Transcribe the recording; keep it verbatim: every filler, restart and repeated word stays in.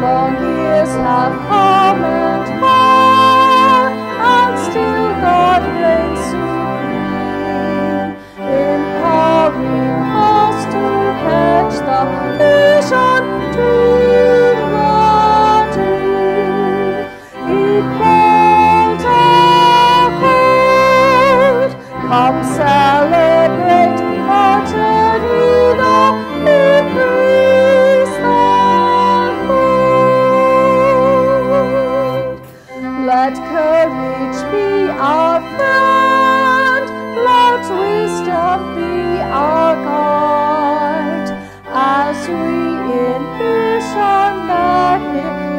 Long years have come and gone, and still God reigns supreme, empowering us to catch the vision, dream the dream. Equal accord, come celebrate our journey, though we praise the Lord. Let courage be our friend, let wisdom be our guide, as we in vision that